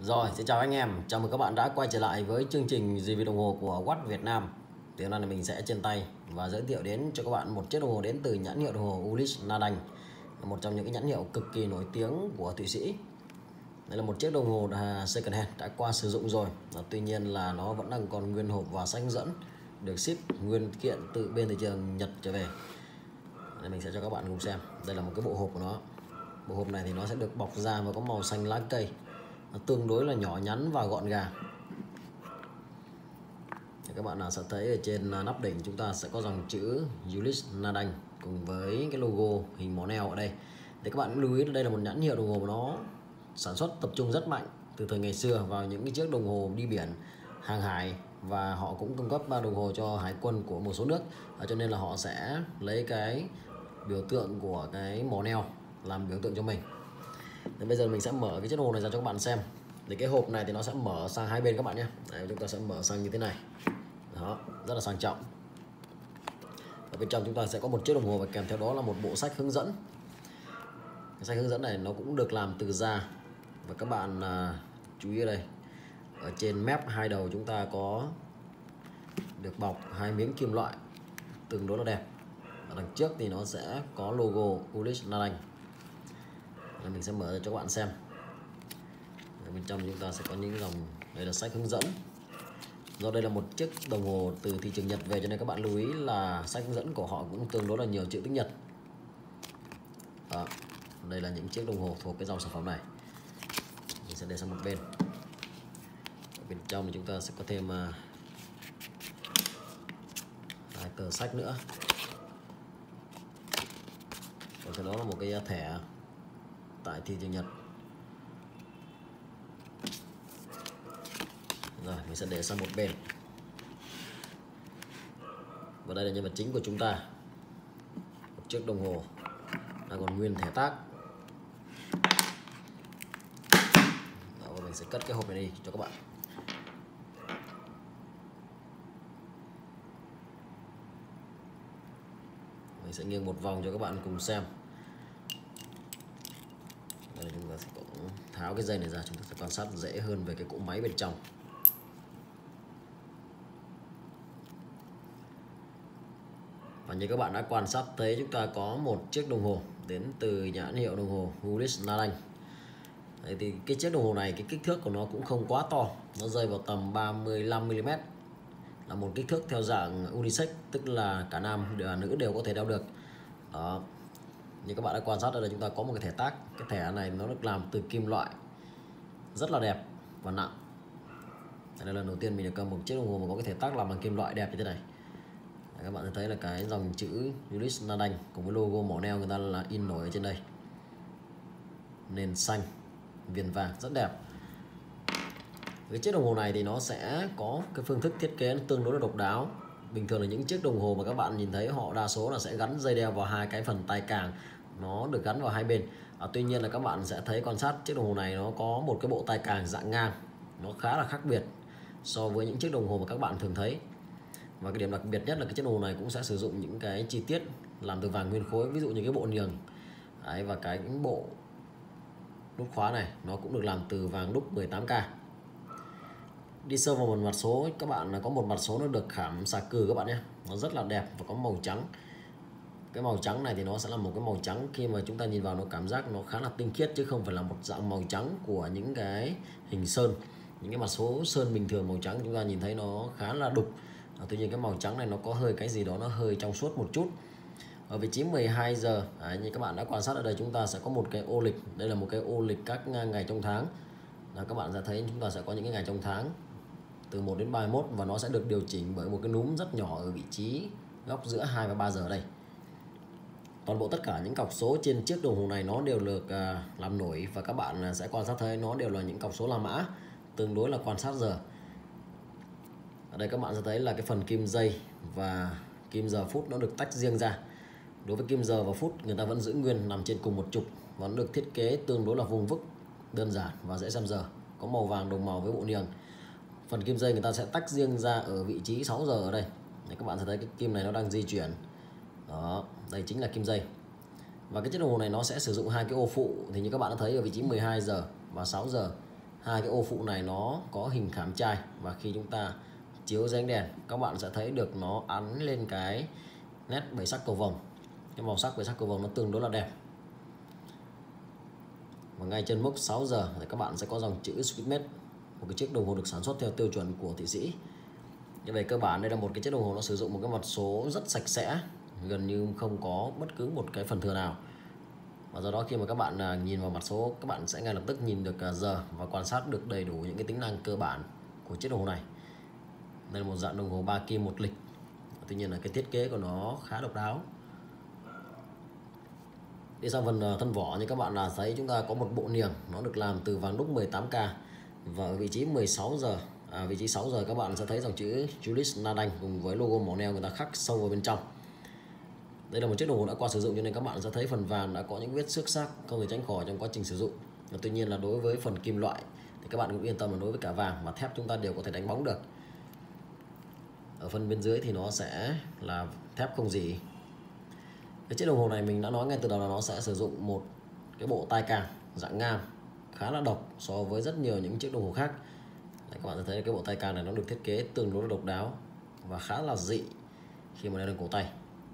Rồi, xin chào anh em, chào mừng các bạn đã quay trở lại với chương trình review đồng hồ của Watt Việt Nam. Thì hôm nay mình sẽ trên tay và giới thiệu đến cho các bạn một chiếc đồng hồ đến từ nhãn hiệu đồng hồ Ulysse Nardin, một trong những cái nhãn hiệu cực kỳ nổi tiếng của Thụy Sĩ. Đây là một chiếc đồng hồ second hand đã qua sử dụng rồi, tuy nhiên là nó vẫn đang còn nguyên hộp và sách hướng dẫn, được ship nguyên kiện từ bên thị trường Nhật trở về. Đây, mình sẽ cho các bạn cùng xem. Đây là một cái bộ hộp của nó. Bộ hộp này thì nó sẽ được bọc da và có màu xanh lá cây, nó tương đối là nhỏ nhắn và gọn gàng. Thì các bạn nào sẽ thấy ở trên nắp đỉnh chúng ta sẽ có dòng chữ Ulysse Nardin cùng với cái logo hình mỏ neo ở đây. Thì các bạn cũng lưu ý là đây là một nhãn hiệu đồng hồ mà nó sản xuất tập trung rất mạnh từ thời ngày xưa vào những cái chiếc đồng hồ đi biển, hàng hải, và họ cũng cung cấp đồng hồ cho hải quân của một số nước, cho nên là họ sẽ lấy cái biểu tượng của cái mỏ neo làm biểu tượng cho mình. Thì bây giờ mình sẽ mở cái chiếc đồng hồ này ra cho các bạn xem. Thì cái hộp này thì nó sẽ mở sang hai bên các bạn nhé. Đấy, chúng ta sẽ mở sang như thế này. Đó, rất là sang trọng. Ở bên trong chúng ta sẽ có một chiếc đồng hồ và kèm theo đó là một bộ sách hướng dẫn. Cái sách hướng dẫn này nó cũng được làm từ da. Và các bạn chú ý ở đây, ở trên mép hai đầu chúng ta có được bọc hai miếng kim loại tương đối là đẹp. Ở đằng trước thì nó sẽ có logo Ulysse Nardin. Mình sẽ mở ra cho các bạn xem. Ở bên trong chúng ta sẽ có những dòng, đây là sách hướng dẫn. Do đây là một chiếc đồng hồ từ thị trường Nhật về cho nên các bạn lưu ý là sách hướng dẫn của họ cũng tương đối là nhiều chữ tiếng Nhật. Đó, đây là những chiếc đồng hồ thuộc cái dòng sản phẩm này. Mình sẽ để sang một bên. Ở bên trong thì chúng ta sẽ có thêm hai tờ sách nữa. Còn cái đó là một cái thẻ tại thị trường Nhật. Rồi, mình sẽ để sang một bên. Và đây là nhân vật chính của chúng ta, một chiếc đồng hồ đang còn nguyên thẻ tác. Đó, và mình sẽ cất cái hộp này đi cho các bạn. Mình sẽ nghiêng một vòng cho các bạn cùng xem. Đây, chúng ta sẽ tháo cái dây này ra, chúng ta sẽ quan sát dễ hơn về cái cỗ máy bên trong. Và như các bạn đã quan sát thấy, chúng ta có một chiếc đồng hồ đến từ nhãn hiệu đồng hồ Ulysse Nardin. Đấy, thì cái chiếc đồng hồ này, cái kích thước của nó cũng không quá to, nó rơi vào tầm 35mm, là một kích thước theo dạng unisex, tức là cả nam và nữ đều có thể đeo được. Đó, như các bạn đã quan sát ở đây, chúng ta có một cái thẻ tác. Cái thẻ này nó được làm từ kim loại rất là đẹp và nặng. Đây là lần đầu tiên mình được cầm một chiếc đồng hồ mà có cái thẻ tác làm bằng kim loại đẹp như thế này. Các bạn thấy là cái dòng chữ Ulysse Nardin cùng với logo mỏ neo người ta là in nổi ở trên đây, nền xanh viền vàng rất đẹp. Cái chiếc đồng hồ này thì nó sẽ có cái phương thức thiết kế tương đối là độc đáo. Bình thường là những chiếc đồng hồ mà các bạn nhìn thấy họ đa số là sẽ gắn dây đeo vào hai cái phần tay càng, nó được gắn vào hai bên. Tuy nhiên là các bạn sẽ thấy quan sát chiếc đồng hồ này nó có một cái bộ tay càng dạng ngang, nó khá là khác biệt so với những chiếc đồng hồ mà các bạn thường thấy. Và cái điểm đặc biệt nhất là cái chiếc đồng hồ này cũng sẽ sử dụng những cái chi tiết làm từ vàng nguyên khối, ví dụ như cái bộ niềng. Đấy, và cái bộ nút khóa này nó cũng được làm từ vàng đúc 18K. Đi sâu vào một mặt số, các bạn có một mặt số nó được khảm xà cừ các bạn nhé, nó rất là đẹp và có màu trắng. Cái màu trắng này thì nó sẽ là một cái màu trắng khi mà chúng ta nhìn vào nó cảm giác nó khá là tinh khiết, chứ không phải là một dạng màu trắng của những cái hình sơn. Những cái mặt số sơn bình thường màu trắng chúng ta nhìn thấy nó khá là đục. Tuy nhiên cái màu trắng này nó có hơi cái gì đó nó hơi trong suốt một chút. Ở vị trí 12 giờ, như các bạn đã quan sát ở đây, chúng ta sẽ có một cái ô lịch. Đây là một cái ô lịch các ngày trong tháng. Các bạn sẽ thấy chúng ta sẽ có những cái ngày trong tháng từ 1 đến 31, và nó sẽ được điều chỉnh bởi một cái núm rất nhỏ ở vị trí góc giữa 2 và 3 giờ đây. Toàn bộ tất cả những cọc số trên chiếc đồng hồ này nó đều được làm nổi, và các bạn sẽ quan sát thấy nó đều là những cọc số La Mã, tương đối là quan sát giờ. Ở đây các bạn sẽ thấy là cái phần kim giây và kim giờ phút nó được tách riêng ra. Đối với kim giờ và phút, người ta vẫn giữ nguyên nằm trên cùng một trục, và nó được thiết kế tương đối là vuông vức, đơn giản và dễ xem giờ, có màu vàng đồng màu với bộ niềng. Phần kim dây người ta sẽ tách riêng ra ở vị trí 6 giờ ở đây. Đấy, các bạn sẽ thấy cái kim này nó đang di chuyển. Đó, đây chính là kim dây. Và cái chiếc đồng hồ này nó sẽ sử dụng hai cái ô phụ, thì như các bạn đã thấy ở vị trí 12 giờ và 6 giờ, hai cái ô phụ này nó có hình khảm trai, và khi chúng ta chiếu dưới ánh đèn các bạn sẽ thấy được nó ắn lên cái nét bảy sắc cầu vồng. Cái màu sắc bảy sắc cầu vồng nó tương đối là đẹp. Và ngay trên mốc 6 giờ thì các bạn sẽ có dòng chữ Swissmade, một cái chiếc đồng hồ được sản xuất theo tiêu chuẩn của Thụy Sĩ. Như vậy cơ bản đây là một cái chiếc đồng hồ nó sử dụng một cái mặt số rất sạch sẽ, gần như không có bất cứ một cái phần thừa nào. Và do đó khi mà các bạn nhìn vào mặt số, các bạn sẽ ngay lập tức nhìn được giờ và quan sát được đầy đủ những cái tính năng cơ bản của chiếc đồng hồ này. Đây là một dạng đồng hồ 3 kim một lịch. Tuy nhiên là cái thiết kế của nó khá độc đáo. Đi sang phần thân vỏ như các bạn là thấy chúng ta có một bộ niềng, nó được làm từ vàng đúc 18K, và ở vị trí 16 giờ, vị trí 6 giờ các bạn sẽ thấy dòng chữ Julius Nadang cùng với logo màu neo người ta khắc sâu vào bên trong. Đây là một chiếc đồng hồ đã qua sử dụng cho nên các bạn sẽ thấy phần vàng đã có những vết xước xác không thể tránh khỏi trong quá trình sử dụng. Và tuy nhiên là đối với phần kim loại thì các bạn cũng yên tâm là đối với cả vàng và thép chúng ta đều có thể đánh bóng được. Ở phần bên dưới thì nó sẽ là thép không rỉ. Cái chiếc đồng hồ này mình đã nói ngay từ đầu là nó sẽ sử dụng một cái bộ tai càng dạng ngang khá là độc so với rất nhiều những chiếc đồng hồ khác. Đấy, các bạn sẽ thấy cái bộ tai càng này nó được thiết kế tương đối là độc đáo và khá là dị khi mà đeo lên cổ tay.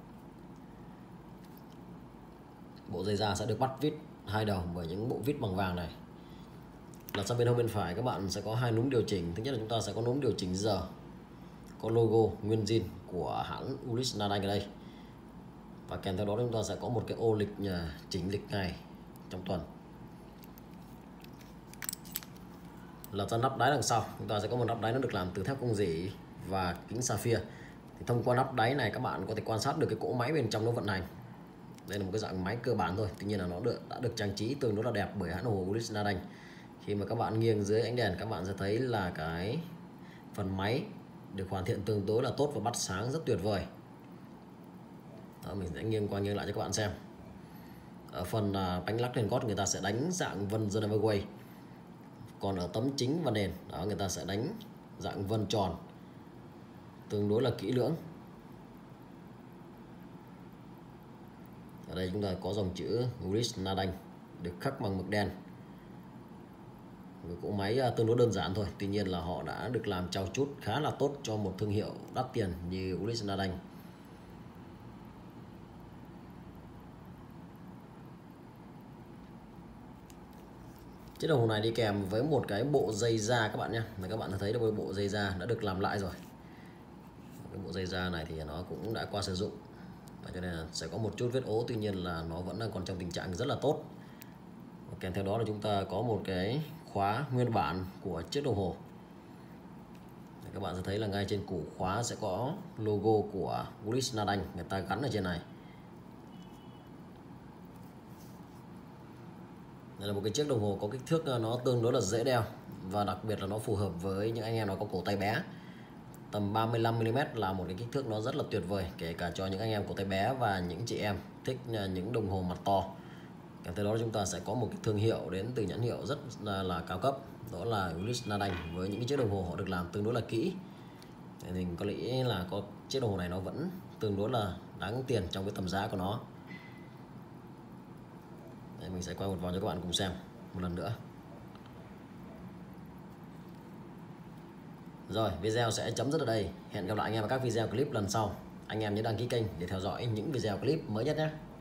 Bộ dây da sẽ được bắt vít hai đầu bởi những bộ vít bằng vàng này. Lật sang bên hông bên phải các bạn sẽ có hai núm điều chỉnh. Thứ nhất là chúng ta sẽ có núm điều chỉnh giờ, có logo nguyên zin của hãng Ulysse Nardin ở đây, và kèm theo đó chúng ta sẽ có một cái ô lịch chỉnh lịch ngày trong tuần. Lật ra nắp đáy đằng sau, chúng ta sẽ có một nắp đáy nó được làm từ thép không rỉ và kính sapphire. Thì thông qua nắp đáy này các bạn có thể quan sát được cái cỗ máy bên trong nó vận hành. Đây là một cái dạng máy cơ bản thôi, tuy nhiên là nó đã được trang trí tương đối là đẹp bởi hãng đồng hồ Ulysse Nardin. Khi mà các bạn nghiêng dưới ánh đèn các bạn sẽ thấy là cái phần máy được hoàn thiện tương đối là tốt và bắt sáng rất tuyệt vời. Đó, mình sẽ nghiêng qua nghiêng lại cho các bạn xem. Ở phần bánh lắc lên gót người ta sẽ đánh dạng vân Geneva Way, còn ở tấm chính và nền đó người ta sẽ đánh dạng vân tròn tương đối là kỹ lưỡng. Ở đây chúng ta có dòng chữ Ulysse Nardin được khắc bằng mực đen. Một cỗ máy tương đối đơn giản thôi, tuy nhiên là họ đã được làm trau chuốt khá là tốt cho một thương hiệu đắt tiền như Ulysse Nardin. Chiếc đồng hồ này đi kèm với một cái bộ dây da các bạn nhé. Các bạn thấy được bộ dây da đã được làm lại rồi. Cái bộ dây da này thì nó cũng đã qua sử dụng, và cho nên là sẽ có một chút vết ố, tuy nhiên là nó vẫn đang còn trong tình trạng rất là tốt. Và kèm theo đó là chúng ta có một cái khóa nguyên bản của chiếc đồng hồ. Các bạn sẽ thấy là ngay trên củ khóa sẽ có logo của Ulysse Nardin người ta gắn ở trên này. Đây là một cái chiếc đồng hồ có kích thước nó tương đối là dễ đeo, và đặc biệt là nó phù hợp với những anh em nào có cổ tay bé. Tầm 35mm là một cái kích thước nó rất là tuyệt vời, kể cả cho những anh em cổ tay bé và những chị em thích những đồng hồ mặt to. Kèm theo đó chúng ta sẽ có một cái thương hiệu đến từ nhãn hiệu rất là cao cấp, đó là Ulysse Nardin, với những cái chiếc đồng hồ họ được làm tương đối là kỹ. Thì có lẽ là có chiếc đồng hồ này nó vẫn tương đối là đáng tiền trong cái tầm giá của nó. Đây, mình sẽ quay một vòng cho các bạn cùng xem một lần nữa. Rồi, video sẽ chấm dứt ở đây. Hẹn gặp lại anh em ở các video clip lần sau. Anh em nhớ đăng ký kênh để theo dõi những video clip mới nhất nhé.